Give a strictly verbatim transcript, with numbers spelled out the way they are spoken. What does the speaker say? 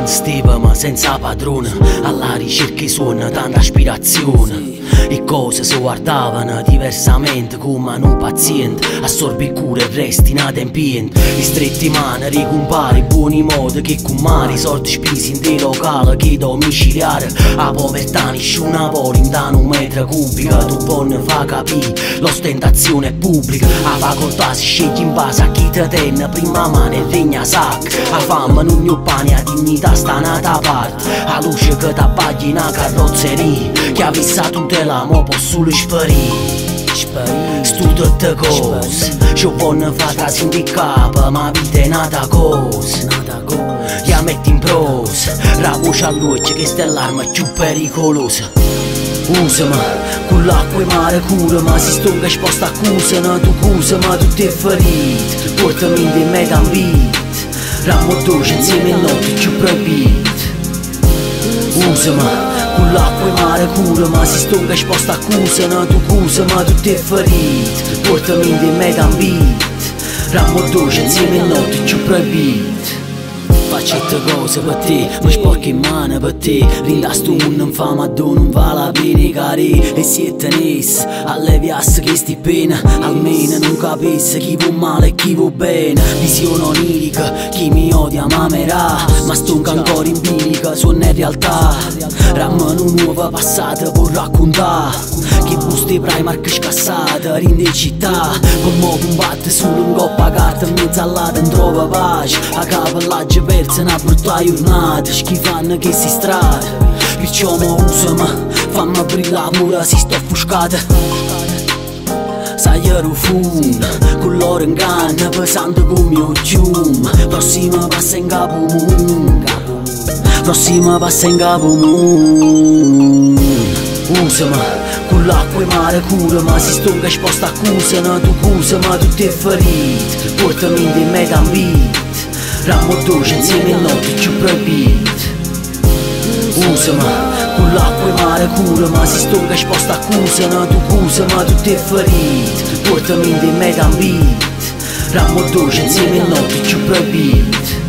quando stevamo senza padrone, alla ricerca suona tanta aspirazione. E cose si guardavano diversamente come un paziente, assorbe cure e resti inadempiente. I stretti mani, ricompare buoni modi che con mari soldi spesi in dei locali che domiciliare. A povertà nisce una volinda in un metro cubico, tu buon fa capire l'ostentazione pubblica. A facoltà si sceglie in base a chi te tenne, prima mano e regna sacca. A fame non ho pane, a dignità sta nata parte. A luce che t'abbagli in una carrozzeria, che ha vissato te la mo può solo sparire. Stu tutte cose ci vanno fatta sindicapa, ma vita è nata cosa. Ya metti in prosa la voce a luce che sta l'arma più pericolosa. Usami con l'acqua e mare cura, ma si stonga esposta accusano. Tu cusa ma tu ti ferito, portami in dei metambit, ramo dolce insieme a notte più proibito. Usami con l'acqua e mare cura, ma si stonga esposta accusano. Tu cusa ma tu ti ferito, portami in dei metambit, ramo dolce insieme a notte più proibito. Faccio certe cose per te, mi sporco in mano per te. Rindasto un non fa ma tu non va la pena cari. E se tenesse alleviasse questi pena, almeno non capisse chi vuol male e chi vuol bene. Visione onirica, chi mi odia m'amerà, ma stonca ancora in bilica, suona in realtà. Rammano nuova passata può raccontare che buste Primark scassate rinde città. Con mo combatte solo un coppa carta in mezzo all'ata non trova pace. A capellaggio persa una brutta giornata, schifano che si strada. Perciò mo usami, fammi brillare mura si sto offuscata. Sai ero fun, con l'oro in canna, pesante come un cium. Prossima passa in capo moon, prossima passa in capo moon. Usami con l'acqua e mare cura, ma si stonga esposta accusano. Tu cusa ma tu ti ferito, portami in dei metambit, ramo dolce insieme a notte più proibito. Usami con l'acqua e mare cura, ma si stonga esposta accusano. Tu cusa ma tu ti ferito, portami in dei metambit, ramo dolce insieme a notte più proibito.